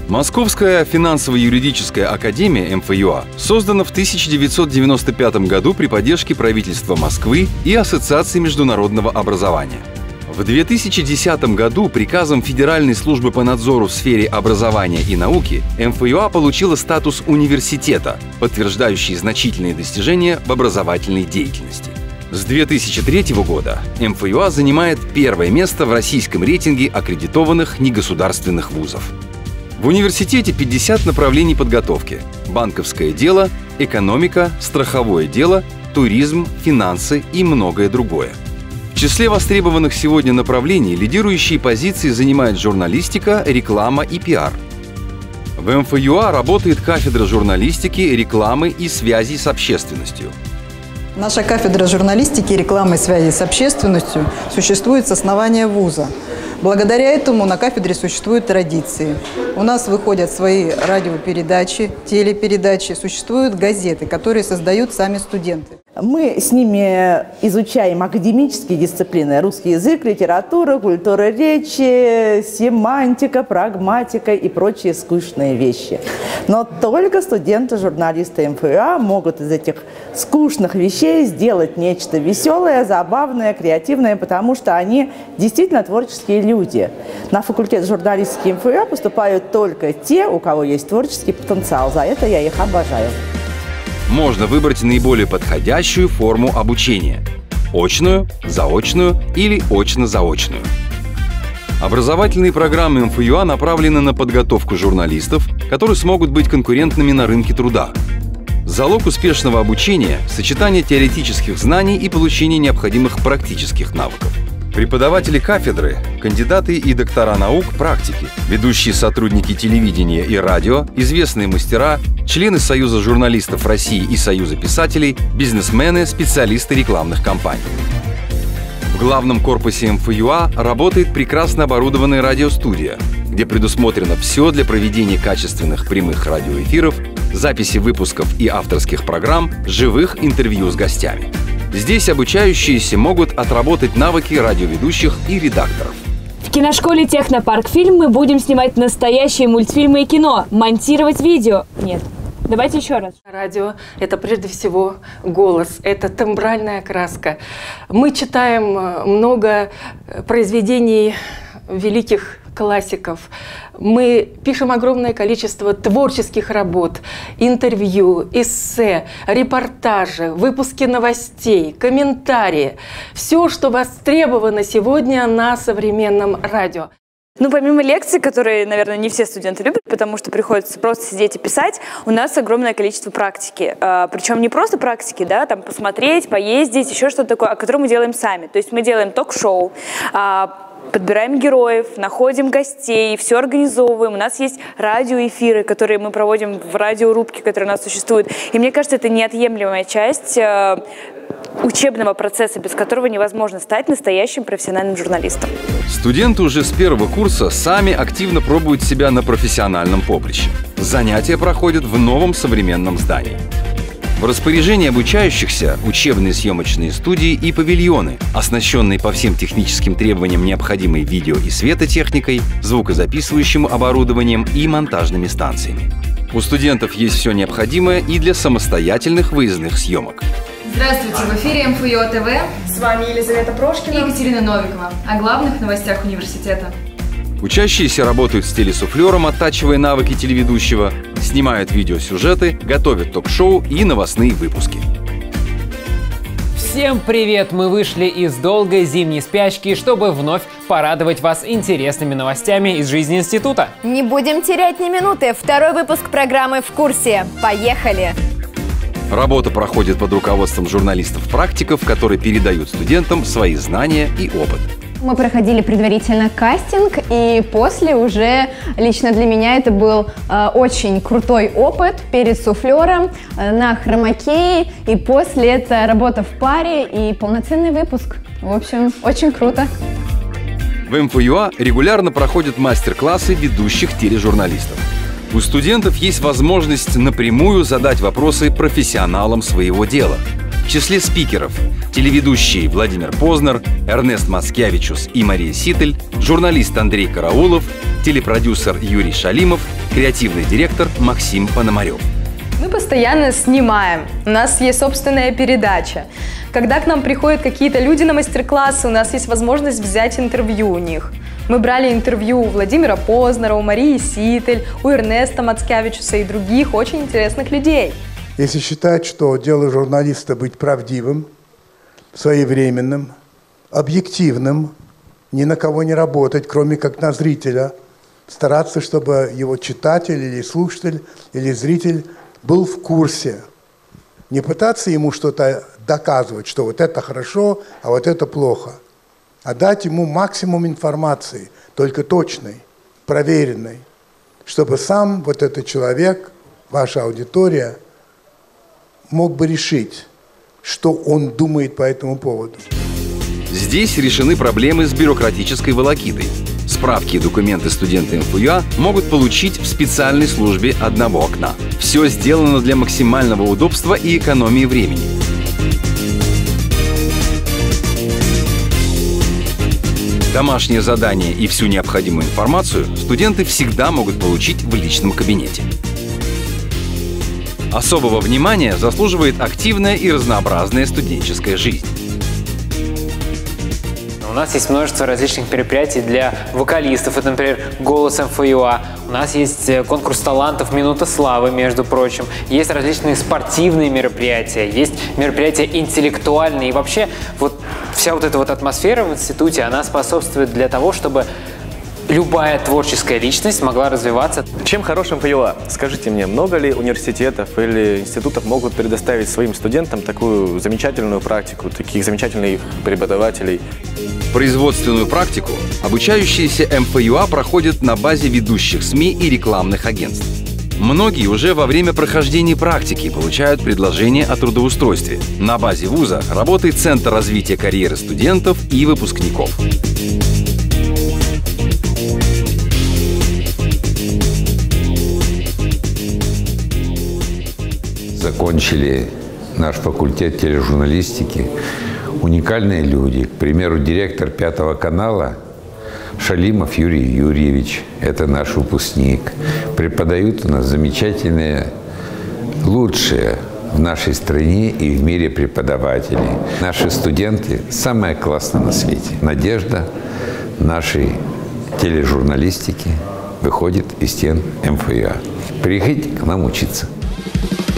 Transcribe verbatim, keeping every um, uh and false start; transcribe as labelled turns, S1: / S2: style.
S1: Московская финансово-юридическая академия эм эф ю а создана в тысяча девятьсот девяносто пятом году при поддержке правительства Москвы и Ассоциации международного образования. В две тысячи десятом году приказом Федеральной службы по надзору в сфере образования и науки эм эф ю а получила статус университета, подтверждающий значительные достижения в образовательной деятельности. С две тысячи третьего года эм эф ю а занимает первое место в российском рейтинге аккредитованных негосударственных вузов. В университете пятьдесят направлений подготовки: банковское дело, экономика, страховое дело, туризм, финансы и многое другое. В числе востребованных сегодня направлений лидирующие позиции занимают журналистика, реклама и пиар. В эм эф ю а работает кафедра журналистики, рекламы и связи с общественностью.
S2: Наша кафедра журналистики, рекламы и связи с общественностью существует с основания вуза. Благодаря этому на кафедре существуют традиции. У нас выходят свои радиопередачи, телепередачи, существуют газеты, которые создают сами студенты.
S3: Мы с ними изучаем академические дисциплины: русский язык, литература, культура речи, семантика, прагматика и прочие скучные вещи. Но только студенты-журналисты эм эф ю а могут из этих скучных вещей сделать нечто веселое, забавное, креативное, потому что они действительно творческие люди. На факультет журналистики эм эф ю а поступают только те, у кого есть творческий потенциал. За это я их обожаю.
S1: Можно выбрать наиболее подходящую форму обучения – очную, заочную или очно-заочную. Образовательные программы эм эф ю а направлены на подготовку журналистов, которые смогут быть конкурентными на рынке труда. Залог успешного обучения – сочетание теоретических знаний и получение необходимых практических навыков. Преподаватели кафедры, кандидаты и доктора наук практики, ведущие сотрудники телевидения и радио, известные мастера, члены Союза журналистов России и Союза писателей, бизнесмены, специалисты рекламных кампаний. В главном корпусе эм эф ю а работает прекрасно оборудованная радиостудия, где предусмотрено все для проведения качественных прямых радиоэфиров, записи выпусков и авторских программ, живых интервью с гостями. Здесь обучающиеся могут отработать навыки радиоведущих и редакторов.
S4: В киношколе «Технопарк-фильм» мы будем снимать настоящие мультфильмы и кино, монтировать видео. Нет. Давайте еще раз.
S5: Радио – это прежде всего голос, это тембральная краска. Мы читаем много произведений великих классиков. Мы пишем огромное количество творческих работ, интервью, эссе, репортажи, выпуски новостей, комментарии. Все, что востребовано сегодня на современном радио.
S6: Ну, помимо лекций, которые, наверное, не все студенты любят, потому что приходится просто сидеть и писать, у нас огромное количество практики. А, причем не просто практики, да, там посмотреть, поездить, еще что-то такое, а которое мы делаем сами. То есть мы делаем ток-шоу, а, подбираем героев, находим гостей, все организовываем. У нас есть радиоэфиры, которые мы проводим в радиорубке, которые у нас существуют. И мне кажется, это неотъемлемая часть э, учебного процесса, без которого невозможно стать настоящим профессиональным журналистом.
S1: Студенты уже с первого курса сами активно пробуют себя на профессиональном поприще. Занятия проходят в новом современном здании. В распоряжении обучающихся учебные съемочные студии и павильоны, оснащенные по всем техническим требованиям необходимой видео- и светотехникой, звукозаписывающим оборудованием и монтажными станциями. У студентов есть все необходимое и для самостоятельных выездных съемок.
S7: Здравствуйте, в эфире эм эф ю а тэ вэ.
S6: С вами Елизавета Прошкина
S7: и Екатерина Новикова. О главных новостях университета.
S1: Учащиеся работают с телесуфлером, оттачивая навыки телеведущего, снимают видеосюжеты, готовят ток-шоу и новостные выпуски.
S8: Всем привет! Мы вышли из долгой зимней спячки, чтобы вновь порадовать вас интересными новостями из жизни института.
S9: Не будем терять ни минуты. Второй выпуск программы «В курсе». Поехали!
S1: Работа проходит под руководством журналистов-практиков, которые передают студентам свои знания и опыт.
S10: Мы проходили предварительно кастинг, и после уже лично для меня это был э, очень крутой опыт перед суфлером э, на хромакее, и после это работа в паре и полноценный выпуск. В общем, очень круто.
S1: В эм эф ю а регулярно проходят мастер-классы ведущих тележурналистов. У студентов есть возможность напрямую задать вопросы профессионалам своего дела. В числе спикеров телеведущие Владимир Познер, Эрнест Маскевичус и Мария Ситель, журналист Андрей Караулов, телепродюсер Юрий Шалимов, креативный директор Максим Пономарев.
S11: Мы постоянно снимаем, у нас есть собственная передача. Когда к нам приходят какие-то люди на мастер-классы, у нас есть возможность взять интервью у них. Мы брали интервью у Владимира Познера, у Марии Ситель, у Эрнеста Мацкевичуса и других очень интересных людей.
S12: Если считать, что дело журналиста быть правдивым, своевременным, объективным, ни на кого не работать, кроме как на зрителя, стараться, чтобы его читатель или слушатель или зритель был в курсе. Не пытаться ему что-то доказывать, что вот это хорошо, а вот это плохо, а дать ему максимум информации, только точной, проверенной, чтобы сам вот этот человек, ваша аудитория, мог бы решить, что он думает по этому поводу.
S1: Здесь решены проблемы с бюрократической волокитой. Справки и документы студенты эм эф ю а могут получить в специальной службе одного окна. Все сделано для максимального удобства и экономии времени. Домашние задания и всю необходимую информацию студенты всегда могут получить в личном кабинете. Особого внимания заслуживает активная и разнообразная студенческая жизнь.
S8: У нас есть множество различных мероприятий для вокалистов. Это, например, «Голос эм эф ю а». У нас есть конкурс талантов «Минута славы», между прочим. Есть различные спортивные мероприятия, есть мероприятия интеллектуальные. И вообще, вот вся вот эта вот атмосфера в институте, она способствует для того, чтобы любая творческая личность могла развиваться.
S13: Чем хорош эм эф ю а? Скажите мне, много ли университетов или институтов могут предоставить своим студентам такую замечательную практику, таких замечательных преподавателей?
S1: Производственную практику обучающиеся эм эф ю а проходят на базе ведущих СМИ и рекламных агентств. Многие уже во время прохождения практики получают предложение о трудоустройстве. На базе вуза работает Центр развития карьеры студентов и выпускников.
S14: Закончили наш факультет тележурналистики уникальные люди. К примеру, директор Пятого канала Шалимов Юрий Юрьевич. Это наш выпускник. Преподают у нас замечательные, лучшие в нашей стране и в мире преподаватели. Наши студенты самые классные на свете. Надежда нашей тележурналистики выходит из стен эм эф ю а. Приходите к нам учиться.